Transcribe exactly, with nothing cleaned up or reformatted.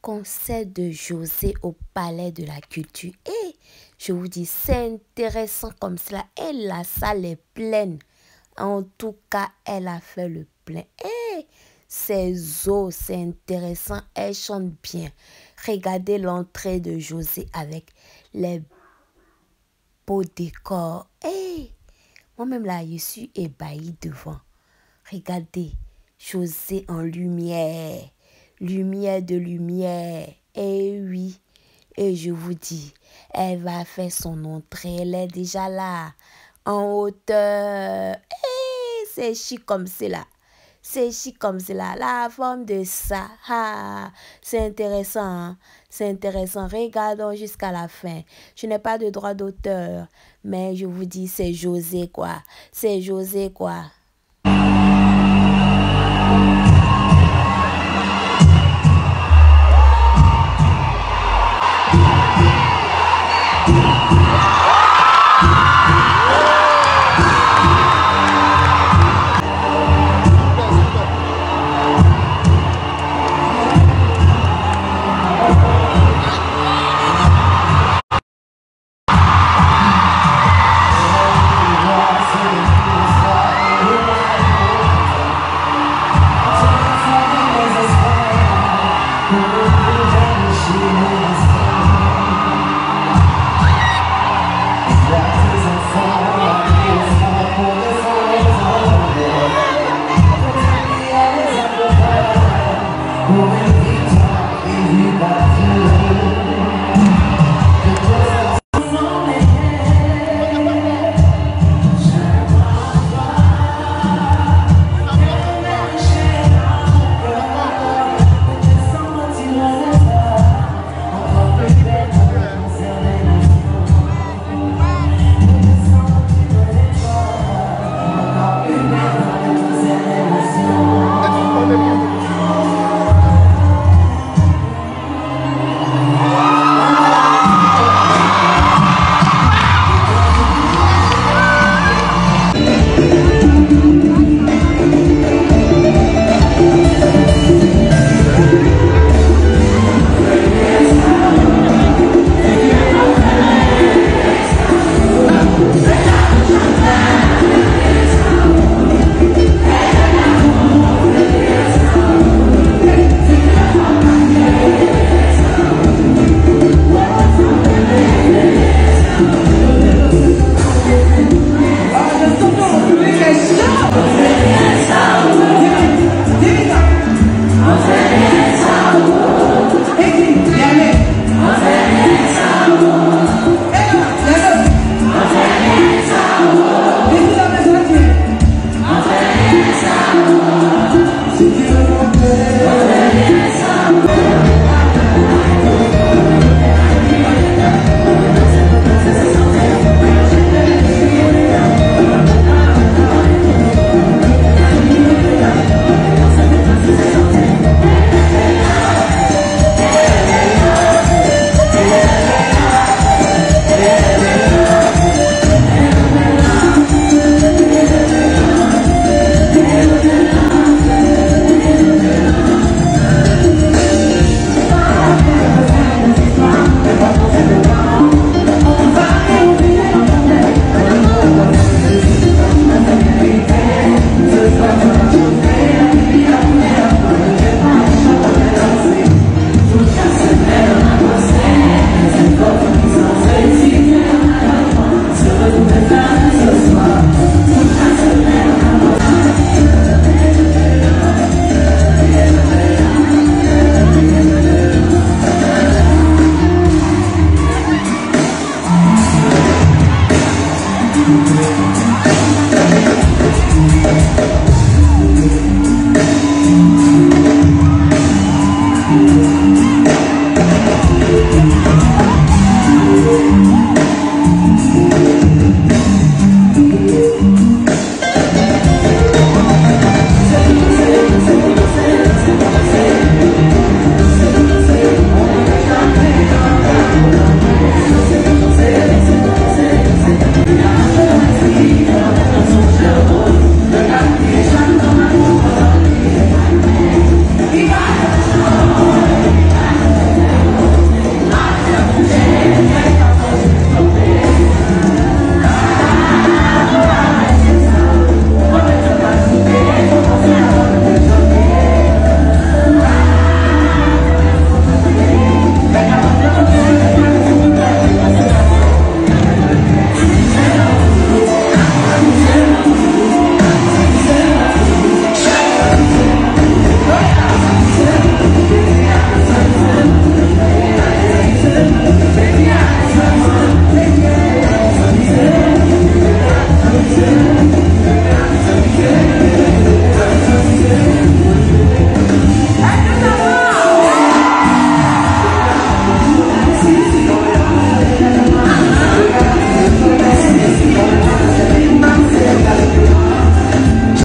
concert de José au Palais de la Culture. Et je vous dis, c'est intéressant comme cela. Et la salle est pleine. En tout cas, elle a fait le plein. Et ses os, c'est intéressant. Elle chante bien. Regardez l'entrée de José avec les beaux décors. Et moi-même là, je suis ébahie devant. Regardez, José en lumière. Lumière de lumière. Et oui, et je vous dis, elle va faire son entrée. Elle est déjà là, en hauteur. Et c'est chic comme cela. C'est chic comme cela. La forme de ça. Ah, c'est intéressant. Hein? C'est intéressant. Regardons jusqu'à la fin. Je n'ai pas de droit d'auteur. Mais je vous dis, c'est José quoi. C'est José quoi.